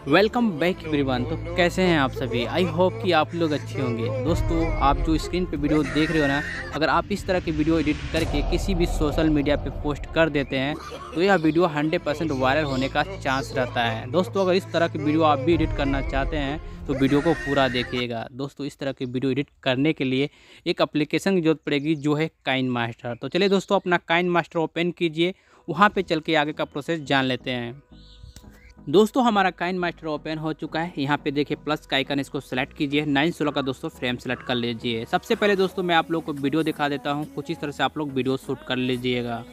Welcome back everyone. तो कैसे हैं आप सभी? आई होप कि आप लोग अच्छे होंगे। दोस्तों, आप जो स्क्रीन पे वीडियो देख रहे हो ना, अगर आप इस तरह की वीडियो एडिट करके किसी भी सोशल मीडिया पे पोस्ट कर देते हैं तो यह वीडियो 100% वायरल होने का चांस रहता है। दोस्तों, अगर इस तरह की वीडियो आप भी एडिट करना चाहते हैं तो वीडियो को पूरा देखिएगा। दोस्तों, इस तरह की वीडियो एडिट करने के लिए एक एप्लीकेशन की जरूरत पड़ेगी जो है काइनमास्टर। तो चलिए दोस्तों, अपना काइनमास्टर ओपन कीजिए, वहाँ पे चल के आगे का प्रोसेस जान लेते हैं। दोस्तों, हमारा काइनमास्टर ओपन हो चुका है। यहाँ पे देखिए प्लस का आइकन, इसको सेलेक्ट कीजिए। 916 का दोस्तों फ्रेम सेलेक्ट कर लीजिए। सबसे पहले दोस्तों मैं आप लोग को वीडियो दिखा देता हूँ, कुछ इस तरह से आप लोग वीडियो शूट कर लीजिएगा।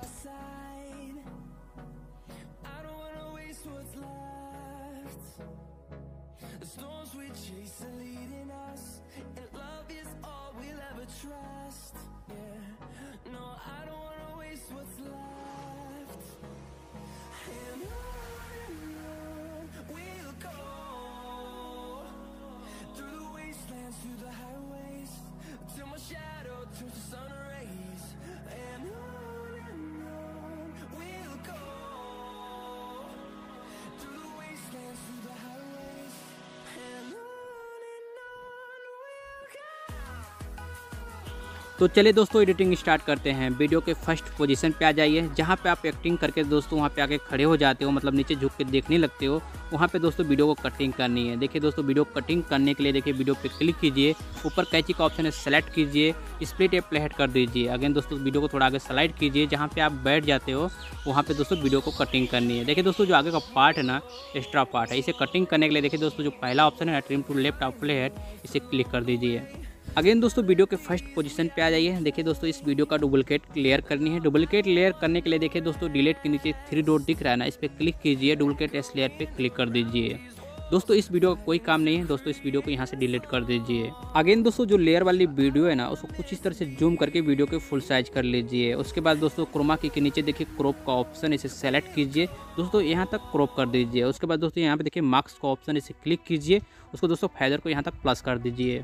तो चलिए दोस्तों, एडिटिंग स्टार्ट करते हैं। वीडियो के फर्स्ट पोजीशन पे आ जाइए, जहाँ पे आप एक्टिंग करके दोस्तों वहाँ पे आके खड़े हो जाते हो, मतलब नीचे झुक के देखने लगते हो। वहाँ पे दोस्तों वीडियो को कटिंग करनी है। देखिए दोस्तों, वीडियो कटिंग करने के लिए देखिए वीडियो पे क्लिक कीजिए, ऊपर कैंची का ऑप्शन है, सेलेक्ट कीजिए, स्प्लिट एप प्ले हेड कर दीजिए। अगेन दोस्तों वीडियो को थोड़ा आगे स्लाइड कीजिए, जहाँ पे आप बैठ जाते हो वहाँ पे दोस्तों वीडियो को कटिंग करनी है। देखिए दोस्तों, जो आगे का पार्ट है ना, एक्स्ट्रा पार्ट है, इसे कटिंग करने के लिए देखिए दोस्तों जो पहला ऑप्शन है trim to left of play head, इसे क्लिक कर दीजिए। अगेन दोस्तों वीडियो के फर्स्ट पोजीशन पे आ जाइए। देखिए दोस्तों, इस वीडियो का डुप्लीकेट क्लियर करनी है। डुप्लीकेट लेयर करने के लिए देखिए दोस्तों डिलीट के नीचे 3 डॉट दिख रहा है ना, इस पर क्लिक कीजिए, डुप्लीकेट एस लेयर पे क्लिक कर दीजिए। दोस्तों, इस वीडियो का कोई काम नहीं है। दोस्तों, इस वीडियो को यहाँ से डिलीट कर दीजिए। अगेन दोस्तों, जो लेयर वाली वीडियो है ना, उसको कुछ इस तरह से जूम करके वीडियो के फुल साइज कर लीजिए। उसके बाद दोस्तों क्रोमा की के नीचे देखिए क्रॉप का ऑप्शन, इसे सेलेक्ट कीजिए, दोस्तों यहाँ तक क्रॉप कर दीजिए। उसके बाद दोस्तों यहाँ पे देखिए मार्क्स का ऑप्शन, इसे क्लिक कीजिए, उसको दोस्तों फेदर को यहाँ तक प्लस कर दीजिए।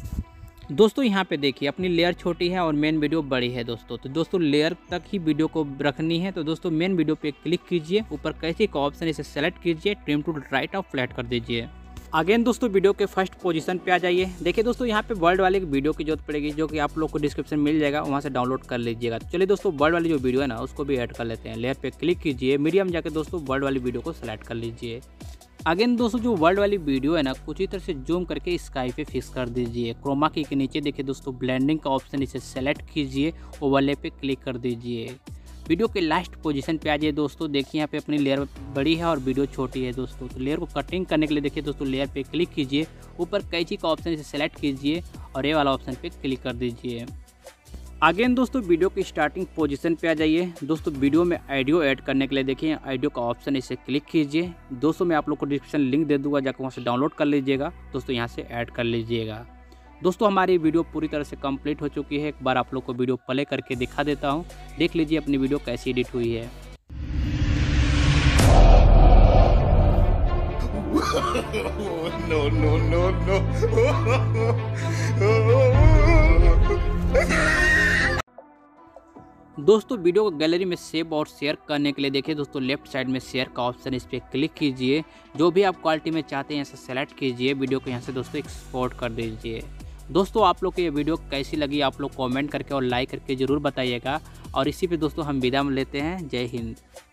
दोस्तों यहाँ पे देखिए अपनी लेयर छोटी है और मेन वीडियो बड़ी है दोस्तों, तो दोस्तों लेयर तक ही वीडियो को रखनी है। तो दोस्तों मेन वीडियो पे क्लिक कीजिए, ऊपर कैंची का ऑप्शन, इसे सेलेक्ट कीजिए, ट्रिम टू राइट और फ्लैट कर दीजिए। अगेन दोस्तों वीडियो के फर्स्ट पोजीशन पे आ जाइए। देखिए दोस्तों, यहाँ पे वर्ड वाली वीडियो की जरूरत पड़ेगी, जो कि आप लोग को डिस्क्रिप्शन मिल जाएगा, वहाँ से डाउनलोड कर लीजिएगा। चलिए दोस्तों, वर्ड वाली जो वीडियो है ना, उसको भी ऐड कर लेते हैं। लेयर पे क्लिक कीजिए, मीडियम जाके दोस्तों वर्ड वाली वीडियो को सेलेक्ट कर लीजिए। अगेन दोस्तों, जो वर्ड वाली वीडियो है ना, कुछ ही तरह से जूम करके स्काई पे फिक्स कर दीजिए। क्रोमा की के नीचे देखिए दोस्तों ब्लेंडिंग का ऑप्शन, इसे सेलेक्ट कीजिए, ओवरले पे क्लिक कर दीजिए। वीडियो के लास्ट पोजीशन पे आ जाइए दोस्तों। देखिए यहाँ पे अपनी लेयर बड़ी है और वीडियो छोटी है दोस्तों, तो लेयर को कटिंग करने के लिए देखिए दोस्तों लेयर पे क्लिक कीजिए, ऊपर कैंची का ऑप्शन, इसे सेलेक्ट कीजिए और ये वाला ऑप्शन पे क्लिक कर दीजिए। अगेन दोस्तों, वीडियो की स्टार्टिंग पोजीशन पे आ जाइए। दोस्तों वीडियो में ऑडियो ऐड करने के लिए देखिए ऑडियो का ऑप्शन, इसे क्लिक कीजिए। दोस्तों मैं आप लोग को डिस्क्रिप्शन लिंक दे दूंगा, जाकर वहाँ से डाउनलोड कर लीजिएगा। दोस्तों यहाँ से ऐड कर लीजिएगा। दोस्तों हमारी वीडियो पूरी तरह से कंप्लीट हो चुकी है। एक बार आप लोग को वीडियो प्ले करके दिखा देता हूँ, देख लीजिए अपनी वीडियो कैसी एडिट हुई है। No, no, no, no. दोस्तों वीडियो को गैलरी में सेव और शेयर करने के लिए देखिए दोस्तों लेफ्ट साइड में शेयर का ऑप्शन, इस पर क्लिक कीजिए। जो भी आप क्वालिटी में चाहते हैं यहाँ से सेलेक्ट कीजिए, वीडियो को यहाँ से दोस्तों एक्सपोर्ट कर दीजिए। दोस्तों आप लोग को ये वीडियो कैसी लगी आप लोग कमेंट करके और लाइक करके ज़रूर बताइएगा। और इसी पे दोस्तों हम विदा लेते हैं। जय हिंद।